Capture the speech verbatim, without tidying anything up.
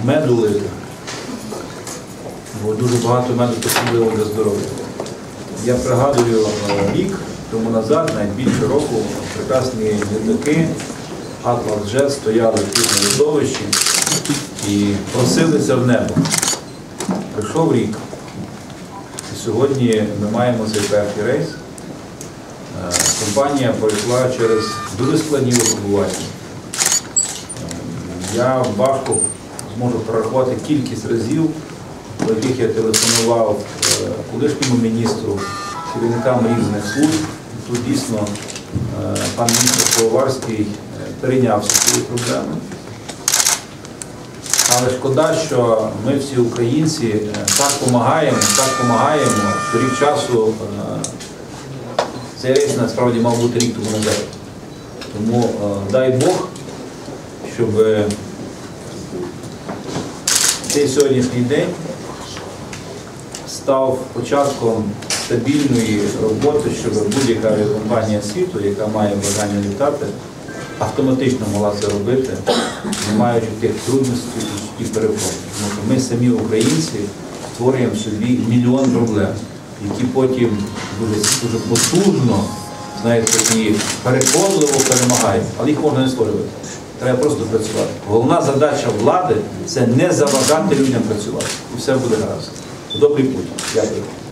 меду лити, бо дуже багато меду потрібно для здоров'я. Я пригадую рік тому назад, навіть більше року, прекрасні літаки Атлас Джет стояли тут на литовищі і просилися в небо. Прийшов рік. І сьогодні ми маємо цей перший рейс. Компанія пройшла через дуже складні випробування. Я важко зможу прорахувати кількість разів, до яких я телефонував колишньому міністру, керівникам різних служб. Тут дійсно пан міністр Пивоварський перейнявся цією проблемою. Але шкода, що ми всі українці так допомагаємо, так допомагаємо, що рік часу цей рейс насправді мав бути рік тому назад. Тому дай Бог, щоб цей сьогоднішній день став початком стабільної роботи, щоб будь-яка авіакомпанія світу, яка має бажання літати, автоматично могла це робити, не маючи тих трудностей і перепон. Тому що ми самі українці створюємо собі мільйон проблем, які потім дуже, дуже потужно, знаєте, і переконливо перемагають, але їх можна не створювати. Треба просто працювати. Головна задача влади – це не заважати людям працювати. І все буде гаразд. Добрий путь. Дякую.